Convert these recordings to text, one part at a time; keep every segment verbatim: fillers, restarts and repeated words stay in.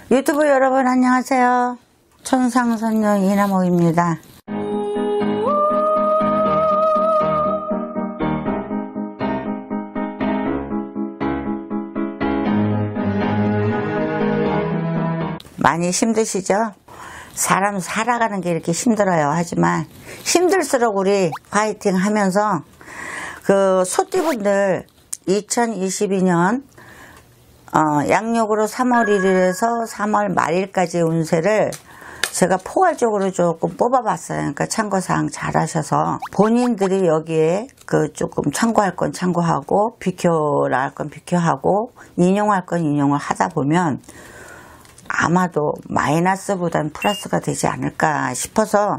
유튜브 여러분 안녕하세요. 천상선녀 이나모입니다. 많이 힘드시죠? 사람 살아가는 게 이렇게 힘들어요. 하지만 힘들수록 우리 파이팅 하면서 그 소띠분들 이천이십이 년 어, 양력으로 삼월 일일에서 삼월 말일까지 운세를 제가 포괄적으로 조금 뽑아봤어요. 그러니까 참고사항 잘 하셔서 본인들이 여기에 그 조금 참고할 건 참고하고 비켜라 할 건 비켜하고 인용할 건 인용을 하다 보면 아마도 마이너스보단 플러스가 되지 않을까 싶어서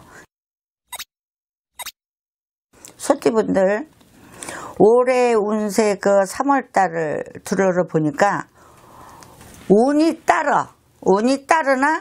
소띠분들 올해 운세 그 삼월달을 들어보니까 운이 따라 운이 따르나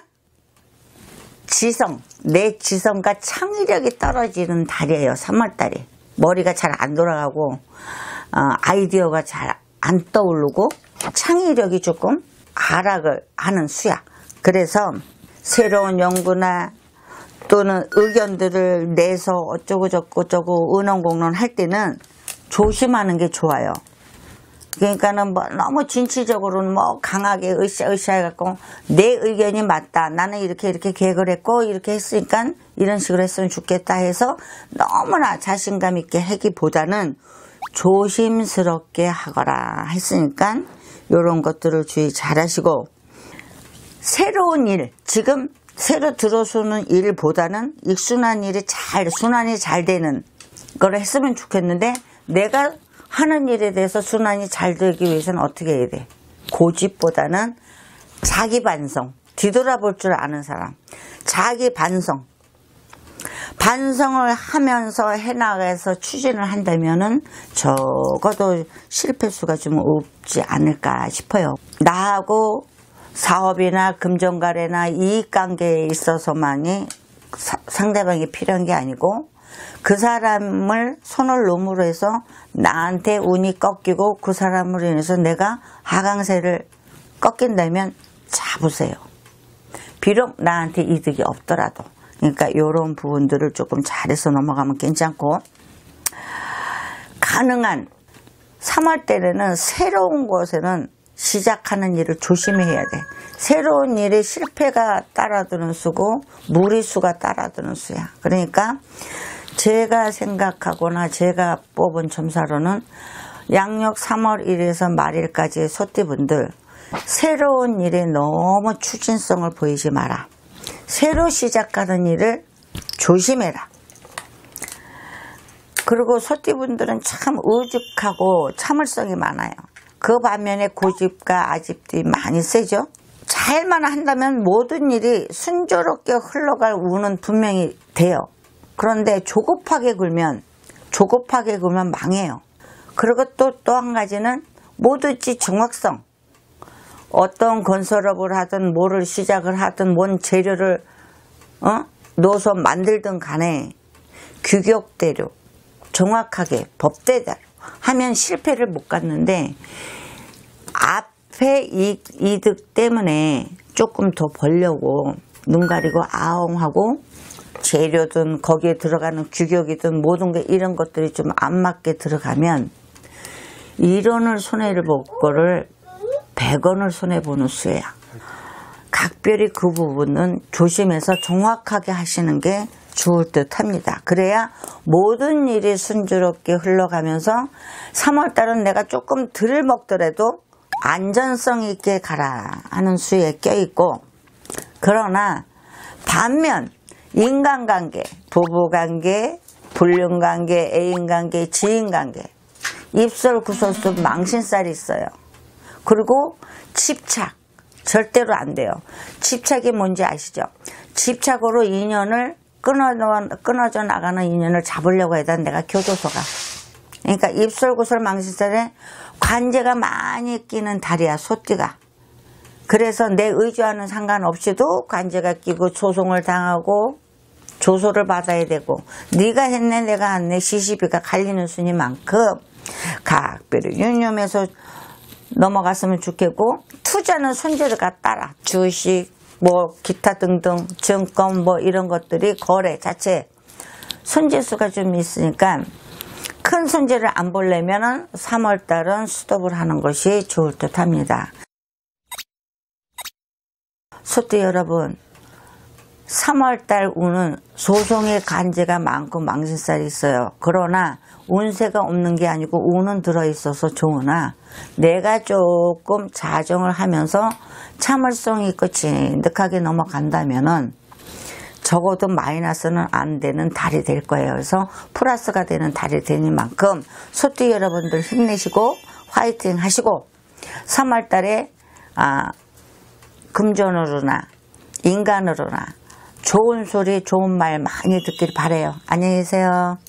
지성 내 지성과 창의력이 떨어지는 달이에요. 삼월달이 머리가 잘 안 돌아가고 어, 아이디어가 잘 안 떠오르고 창의력이 조금 하락을 하는 수야. 그래서 새로운 연구나 또는 의견들을 내서 어쩌고 저쩌고 의논공론 할 때는 조심하는 게 좋아요. 그러니까는 뭐 너무 진취적으로는 뭐 강하게 으쌰으쌰 해갖고 내 의견이 맞다. 나는 이렇게 이렇게 계획을 했고 이렇게 했으니까 이런 식으로 했으면 좋겠다 해서 너무나 자신감 있게 하기보다는 조심스럽게 하거라 했으니까 이런 것들을 주의 잘 하시고 새로운 일 지금 새로 들어서는 일보다는 익순한 일이 잘 순환이 잘 되는 걸 했으면 좋겠는데 내가 하는 일에 대해서 순환이 잘 되기 위해서는 어떻게 해야 돼? 고집보다는 자기 반성, 뒤돌아볼 줄 아는 사람, 자기 반성, 반성을 하면서 해나가서 추진을 한다면은 적어도 실패 수가 좀 없지 않을까 싶어요. 나하고 사업이나 금전거래나 이익관계에 있어서만이 사, 상대방이 필요한 게 아니고 그 사람을 손을 놓음으로 해서 나한테 운이 꺾이고 그 사람으로 인해서 내가 하강세를 꺾인다면 잡으세요. 비록 나한테 이득이 없더라도. 그러니까 이런 부분들을 조금 잘해서 넘어가면 괜찮고 가능한 삼월달에는 새로운 곳에는 시작하는 일을 조심히 해야 돼. 새로운 일에 실패가 따라드는 수고 무리수가 따라드는 수야. 그러니까 제가 생각하거나 제가 뽑은 점사로는 양력 삼월 일일에서 말일까지의 소띠분들 새로운 일에 너무 추진성을 보이지 마라. 새로 시작하는 일을 조심해라. 그리고 소띠분들은 참 우직하고 참을성이 많아요. 그 반면에 고집과 아집들이 많이 세죠. 잘만 한다면 모든 일이 순조롭게 흘러갈 운은 분명히 돼요. 그런데 조급하게 굴면 조급하게 굴면 망해요. 그리고 또 또 한 가지는 뭐든지 정확성. 어떤 건설업을 하든 뭐를 시작을 하든 뭔 재료를 어? 넣어서 만들든 간에 규격대로 정확하게 법대로 하면 실패를 못 갖는데 앞에 이, 이득 때문에 조금 더 벌려고 눈 가리고 아웅하고 재료든 거기에 들어가는 규격이든 모든 게 이런 것들이 좀 안 맞게 들어가면 일 원을 손해를 볼 거를 백 원을 손해보는 수야. 각별히 그 부분은 조심해서 정확하게 하시는 게 좋을 듯 합니다. 그래야 모든 일이 순조롭게 흘러가면서 삼월달은 내가 조금 덜 먹더라도 안전성 있게 가라 하는 수에 껴있고 그러나 반면 인간관계, 부부관계, 불륜관계, 애인관계, 지인관계 입설 구설수 망신살이 있어요. 그리고 집착 절대로 안 돼요. 집착이 뭔지 아시죠? 집착으로 인연을 끊어져, 끊어져 나가는 인연을 잡으려고 해도 내가 교도소가. 그러니까 입설구설 망신살에 관제가 많이 끼는 달이야. 소띠가. 그래서 내 의지와는 상관없이도 관제가 끼고 소송을 당하고 조소를 받아야 되고 네가 했네 내가 했네 시시비가 갈리는 순이만큼 각별히 유념해서 넘어갔으면 좋겠고, 투자는 손재주가 따라 주식 뭐 기타 등등 증권 뭐 이런 것들이 거래 자체 손재수가 좀 있으니까 큰 손재를 안 보려면은 삼월달은 스톱을 하는 것이 좋을 듯 합니다. 소띠 여러분, 삼월달 운은 소송의 간제가 많고 망신살이 있어요. 그러나 운세가 없는 게 아니고 운은 들어있어서 좋으나 내가 조금 자정을 하면서 참을성 있고 진득하게 넘어간다면은 적어도 마이너스는 안 되는 달이 될 거예요. 그래서 플러스가 되는 달이 되니만큼 소띠 여러분들 힘내시고 화이팅 하시고 삼월달에 아, 금전으로나 인간으로나 좋은 소리 좋은 말 많이 듣길 바라요. 안녕히 계세요.